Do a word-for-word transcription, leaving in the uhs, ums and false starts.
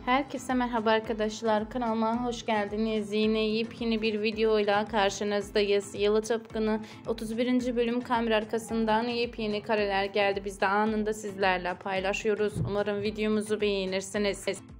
Herkese merhaba arkadaşlar, kanalıma hoş geldiniz. Yine yepyeni bir videoyla karşınızdayız. Yalı Çapkını otuz birinci bölüm kamera arkasından yepyeni kareler geldi. Biz de anında sizlerle paylaşıyoruz. Umarım videomuzu beğenirsiniz.